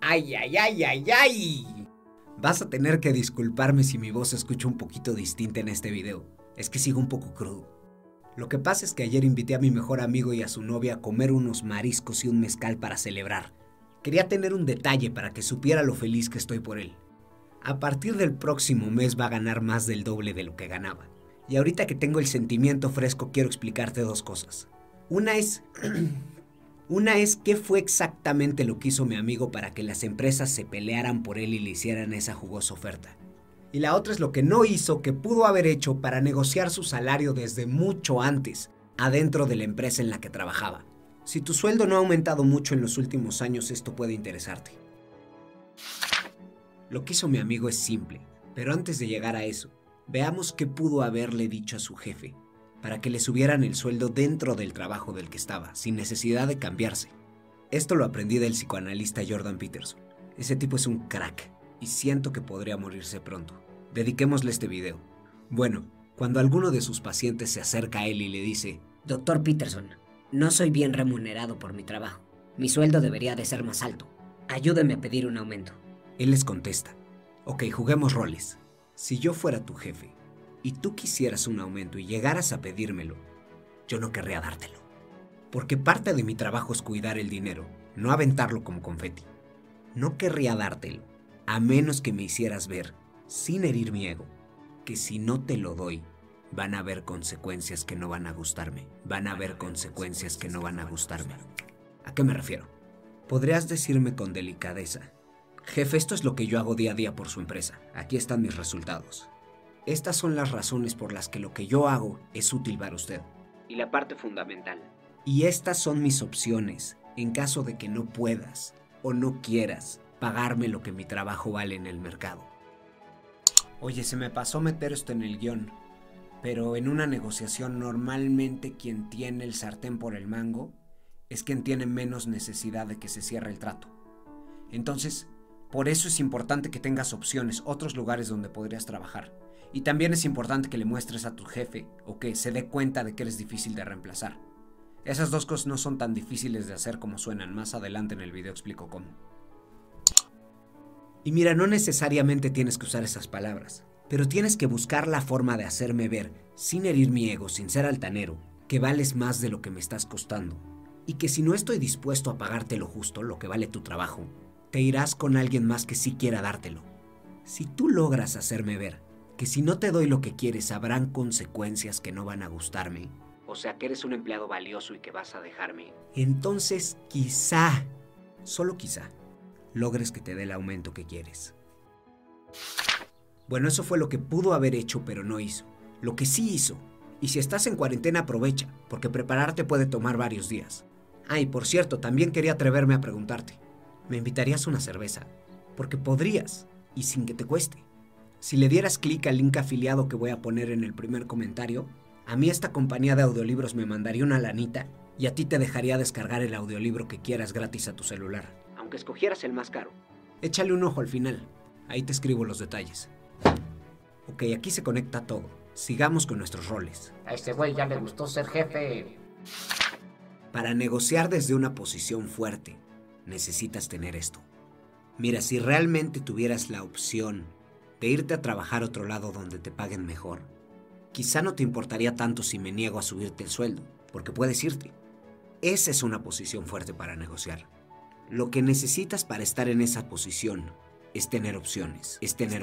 ¡Ay, ay, ay, ay, ay! Vas a tener que disculparme si mi voz se escucha un poquito distinta en este video. Es que sigo un poco crudo. Lo que pasa es que ayer invité a mi mejor amigo y a su novia a comer unos mariscos y un mezcal para celebrar. Quería tener un detalle para que supiera lo feliz que estoy por él. A partir del próximo mes va a ganar más del doble de lo que ganaba. Y ahorita que tengo el sentimiento fresco quiero explicarte dos cosas. Una es qué fue exactamente lo que hizo mi amigo para que las empresas se pelearan por él y le hicieran esa jugosa oferta. Y la otra es lo que no hizo, que pudo haber hecho para negociar su salario desde mucho antes, adentro de la empresa en la que trabajaba. Si tu sueldo no ha aumentado mucho en los últimos años, esto puede interesarte. Lo que hizo mi amigo es simple, pero antes de llegar a eso, veamos qué pudo haberle dicho a su jefe para que le subieran el sueldo dentro del trabajo del que estaba, sin necesidad de cambiarse. Esto lo aprendí del psicoanalista Jordan Peterson. Ese tipo es un crack y siento que podría morirse pronto. Dediquémosle este video. Bueno, cuando alguno de sus pacientes se acerca a él y le dice: Doctor Peterson, no soy bien remunerado por mi trabajo. Mi sueldo debería de ser más alto. Ayúdeme a pedir un aumento. Él les contesta: ok, juguemos roles. Si yo fuera tu jefe y tú quisieras un aumento y llegaras a pedírmelo, yo no querría dártelo. Porque parte de mi trabajo es cuidar el dinero, no aventarlo como confeti. No querría dártelo, a menos que me hicieras ver, sin herir mi ego, que si no te lo doy, van a haber consecuencias que no van a gustarme. Van a haber consecuencias que no van a gustarme. ¿A qué me refiero? Podrías decirme con delicadeza: jefe, esto es lo que yo hago día a día por su empresa. Aquí están mis resultados. Estas son las razones por las que lo que yo hago es útil para usted. Y la parte fundamental. Y estas son mis opciones en caso de que no puedas o no quieras pagarme lo que mi trabajo vale en el mercado. Oye, se me pasó meter esto en el guión, pero en una negociación normalmente quien tiene el sartén por el mango es quien tiene menos necesidad de que se cierre el trato. Entonces, por eso es importante que tengas opciones, otros lugares donde podrías trabajar. Y también es importante que le muestres a tu jefe o que se dé cuenta de que eres difícil de reemplazar. Esas dos cosas no son tan difíciles de hacer como suenan. Más adelante en el video explico cómo. Y mira, no necesariamente tienes que usar esas palabras, pero tienes que buscar la forma de hacerme ver, sin herir mi ego, sin ser altanero, que vales más de lo que me estás costando. Y que si no estoy dispuesto a pagarte lo justo, lo que vale tu trabajo, te irás con alguien más que sí quiera dártelo. Si tú logras hacerme ver que si no te doy lo que quieres habrán consecuencias que no van a gustarme, o sea que eres un empleado valioso y que vas a dejarme, entonces quizá, solo quizá, logres que te dé el aumento que quieres. Bueno, eso fue lo que pudo haber hecho pero no hizo. Lo que sí hizo, y si estás en cuarentena aprovecha, porque prepararte puede tomar varios días. Ah, y por cierto, también quería atreverme a preguntarte: ¿me invitarías a una cerveza? Porque podrías, y sin que te cueste. Si le dieras clic al link afiliado que voy a poner en el primer comentario, a mí esta compañía de audiolibros me mandaría una lanita y a ti te dejaría descargar el audiolibro que quieras gratis a tu celular, aunque escogieras el más caro. Échale un ojo al final, ahí te escribo los detalles. Ok, aquí se conecta todo. Sigamos con nuestros roles. A este güey ya le gustó ser jefe. Para negociar desde una posición fuerte, necesitas tener esto. Mira, si realmente tuvieras la opción de irte a trabajar a otro lado donde te paguen mejor, quizá no te importaría tanto si me niego a subirte el sueldo, porque puedes irte. Esa es una posición fuerte para negociar. Lo que necesitas para estar en esa posición es tener opciones,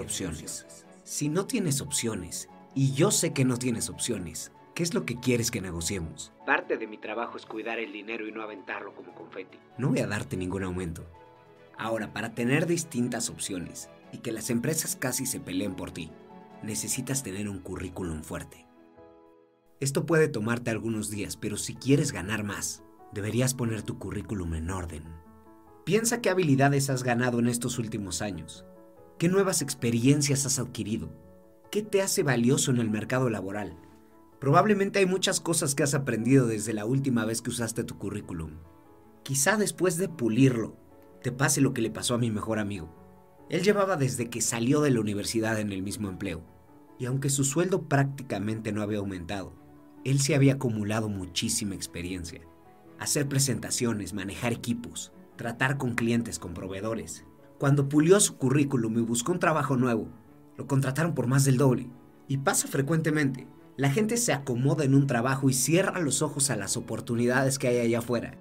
Si no tienes opciones, y yo sé que no tienes opciones, ¿qué es lo que quieres que negociemos? Parte de mi trabajo es cuidar el dinero y no aventarlo como confeti. No voy a darte ningún aumento. Ahora, para tener distintas opciones y que las empresas casi se peleen por ti, necesitas tener un currículum fuerte. Esto puede tomarte algunos días, pero si quieres ganar más, deberías poner tu currículum en orden. Piensa qué habilidades has ganado en estos últimos años, qué nuevas experiencias has adquirido, qué te hace valioso en el mercado laboral. Probablemente hay muchas cosas que has aprendido desde la última vez que usaste tu currículum. Quizá después de pulirlo, te pase lo que le pasó a mi mejor amigo. Él llevaba desde que salió de la universidad en el mismo empleo, y aunque su sueldo prácticamente no había aumentado, él se había acumulado muchísima experiencia. Hacer presentaciones, manejar equipos, tratar con clientes, con proveedores. Cuando pulió su currículum y buscó un trabajo nuevo, lo contrataron por más del doble. Y pasa frecuentemente. La gente se acomoda en un trabajo y cierra los ojos a las oportunidades que hay allá afuera.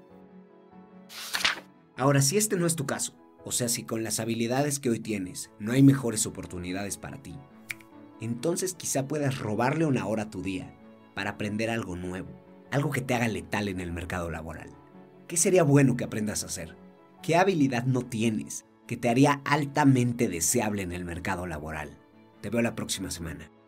Ahora, si este no es tu caso, o sea, si con las habilidades que hoy tienes no hay mejores oportunidades para ti, entonces quizá puedas robarle una hora a tu día para aprender algo nuevo, algo que te haga letal en el mercado laboral. ¿Qué sería bueno que aprendas a hacer? ¿Qué habilidad no tienes que te haría altamente deseable en el mercado laboral? Te veo la próxima semana.